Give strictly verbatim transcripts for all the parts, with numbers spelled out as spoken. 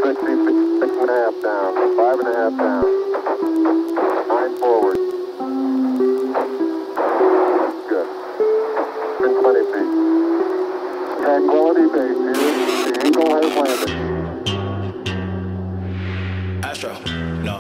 and a half down, five and a half down, nine forward. Good. In twenty feet. Tranquility Base here. The Eagle has landed. Astro, no.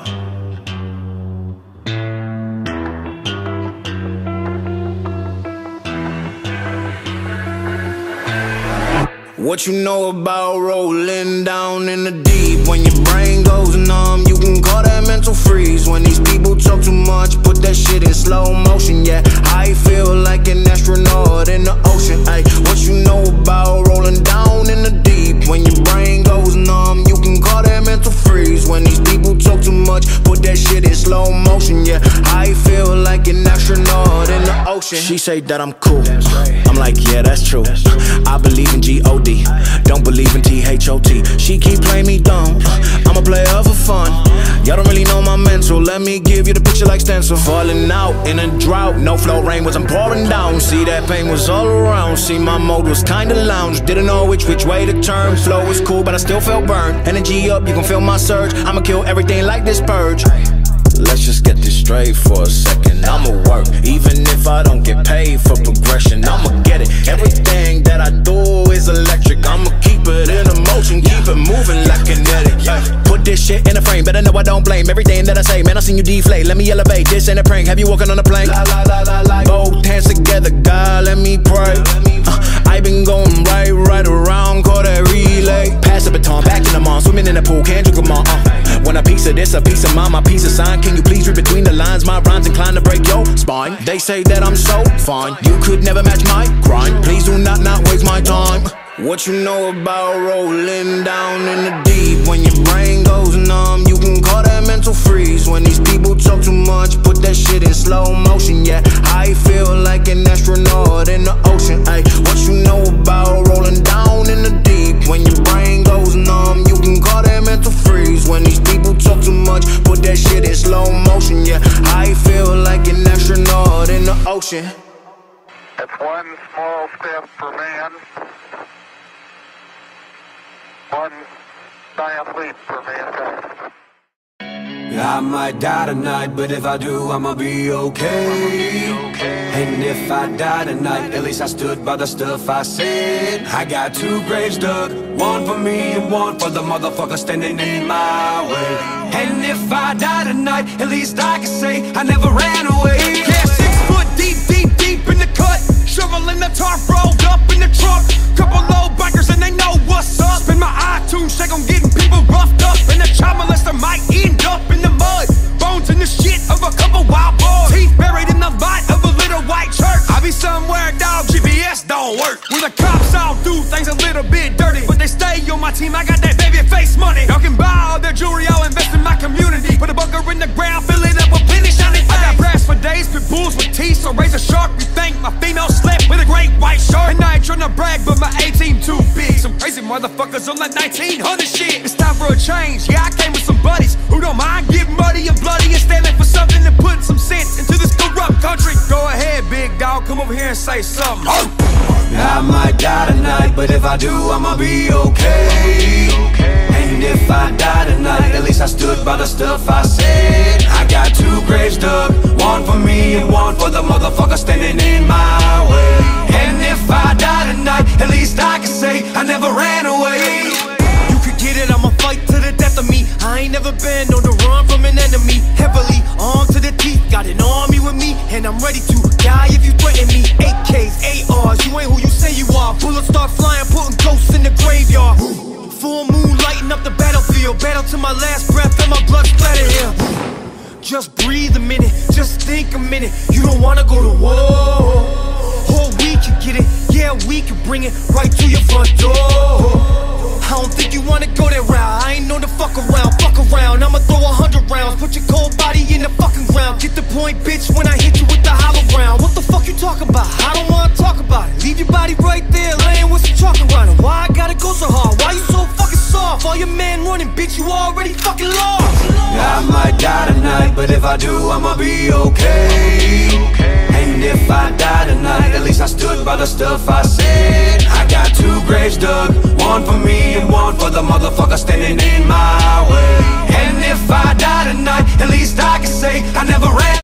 What you know about rolling down in the deep? When your brain goes numb, you can call that mental freeze. When these people talk too much, put that shit in slow motion. Yeah, I feel like an astronaut in the ocean. Ay, what you know about rolling down in the deep? When your brain goes numb, you can call that mental freeze. When these people talk too much, put that shit in slow motion. Yeah, I feel like an astronaut in the ocean. She say that I'm cool, I'm like, yeah, that's true. I believe in G O D, don't believe in T H O T. She keep playing me dumb, I'm a player for fun. Y'all don't really know my mental, let me give you the picture like stencil. Falling out in a drought, no flow, rain wasn't pouring down. See, that pain was all around, see, my mode was kinda lounge. Didn't know which which way to turn, flow was cool but I still felt burned. Energy up, you can feel my surge, I'ma kill everything like this purge. Let's just get this straight for a second. I'ma work, even if I don't get paid for progression. I'ma get it, everything that I do is electric. I'ma keep it in a motion, keep it moving like kinetic. Put this shit in a frame, better know I don't blame everything that I say. Man, I seen you deflate, let me elevate, this ain't a prank. Have you walking on a plank? Both hands together, God, let me pray. uh, I been going right, right around, call that relay. Pass the baton, back in the mall, swimming in the pool, can't drink them all. uh, When a piece of this, a piece of mine, my piece of sign. Can you please read between the lines? My rhymes inclined to break your spine. They say that I'm so fine, you could never match my grind. Please do not not waste my time. What you know about rolling down in the deep? When your brain goes numb, you can call that mental freeze. When these people talk too much, put that shit in slow motion. Yeah, I feel like an astronaut in the ocean. Ay, what you know about rolling down in the deep? When your brain goes numb, you can call that mental freeze. When these people talk too much, put that shit in slow motion. Yeah, I feel like an astronaut in the ocean. It's one small step for man, one giant leap for mankind. I might die tonight, but if I do, I'ma be okay. And if I die tonight, at least I stood by the stuff I said. I got two graves dug, one for me and one for the motherfucker standing in my way. And if I die tonight, at least I can say I never ran away. Yeah, six foot deep, deep, deep in the cut, shoveling the tarp, rolled up in the truck. Couple low bikers and they know what's up. Spin my iTunes check on getting people roughed up, and the child molester might end up in the mud. Bones in the shit of a couple wild boys, teeth buried in the light of a little white church. I be somewhere, dog, G P S don't work. When the cops all do things a little bit dirty, but they stay on my team, I got that baby face money. Y'all can buy all their jewelry, I'll invest in my community. Put a bunker in the ground, fill it up with plenty shiny things. I got brass for days, pit bulls with teeth, so raise a shark. You think my female slept with a great white shark? And I ain't tryna brag, but my eighteen too big. Some crazy motherfuckers on that nineteen hundred shit. It's time for a change, yeah, I came with some buddies who don't mind getting muddy and bloody and standing for something and putting some sense into this corrupt country. Go ahead, big dog, come over here and say something. I might die tonight, but if I do, I'ma be okay. And if I die tonight, at least I stood by the stuff I said. I got two graves dug, one for me and one for the motherfucker standing in my way. And if I die tonight, at least I can say I never ran away. You could get it, I'ma fight to the death of me. I ain't never been on the run from an enemy. Heavily armed to the teeth, got an army with me, and I'm ready to die if you threaten me. A Ks, A Rs, you ain't who you say you are. Bullets start flying, putting ghosts in the graveyard. Full moon lighting up the battlefield, battle to my last breath and my blood splatter here. Just breathe a minute, just think a minute. You don't wanna go to war, or we can get it, yeah, we can bring it right to your front door. I don't think you wanna go that route, I ain't known to fuck around, fuck around. I'ma throw a hundred rounds, put your cold body in the fucking ground. Get the point, bitch, when I hit you with the hollow round. What the fuck you talking about? I don't wanna talk about it. Leave your body right there, laying with some chalk around it. Why I gotta go so hard? Why you so fucking soft? All your men running, bitch, you already fucking lost. I might die tonight, but if I do, I'ma be okay. And if I die tonight, at least I stood by the stuff I said. I got two graves dug, one for me and one for the motherfucker standing in my way. And if I die tonight, at least I can say I never ran